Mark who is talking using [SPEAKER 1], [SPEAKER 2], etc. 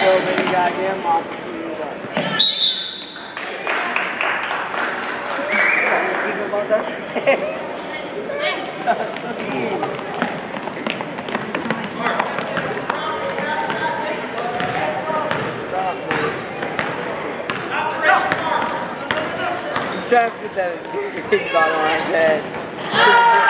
[SPEAKER 1] so many goddamn monsters. Try to put that big bottle on his head.